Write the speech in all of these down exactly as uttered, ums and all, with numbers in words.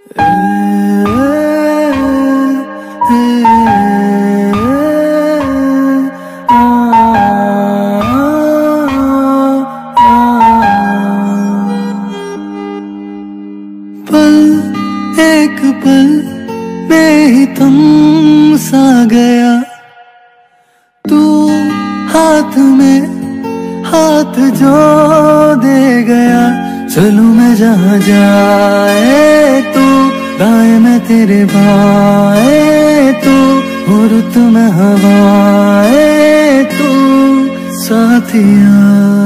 एक पल में ही थम सा गया, तू हाथ में हाथ जो दे गया। चलूं मैं जहाँ जाए तू, दाएं में तेरे बाएं तू, हो रुत में हवाए तू साथिया।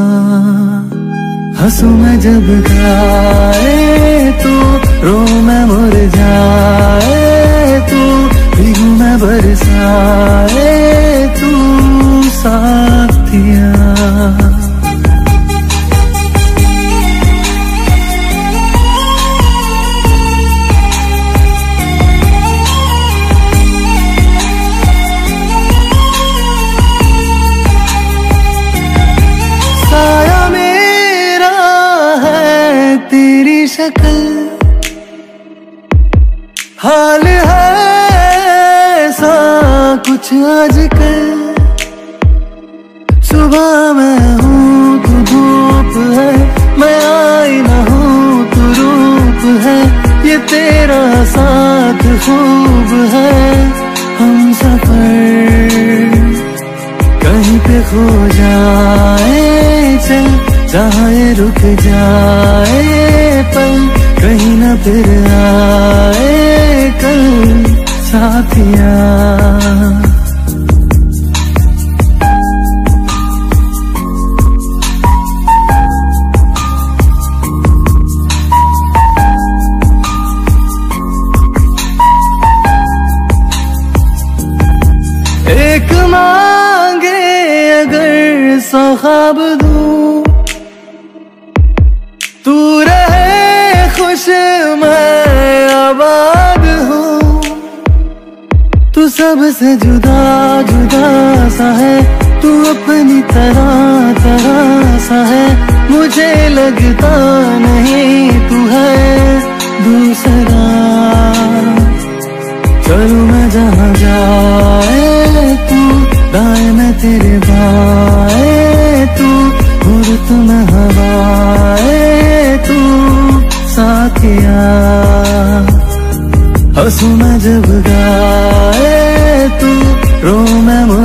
हंसू मैं जब गाए तू, रो मैं मुरझाए तू, भीगू मैं बरसाए तू साथिया। साया मेरा है तेरी शक्ल, हाल है ऐसा कुछ आजकल। सुबह मैं हूँ तू धूप है, मैं आईना हूँ तू रूप है। ये तेरा साथ खूब है, हम सफर कहीं पे खो जाए चल, जहाँ ये रुक जाए पल, कहीं न फिर आए कल साथिया। एक मांगे अगर सौ ख्वाब दूं, तू रहे खुश मैं आबाद हूँ। तू सबसे जुदा जुदा सा है, तू अपनी तरह तरह सा है। मुझे लगता नहीं तू है दूसरा। चलूं मैं जहाँ जाए तू, दाएं में तेरे बाएं तू, रुत में हवाए तू साथिया। हंसू मैं जब गाए तू, रो मैं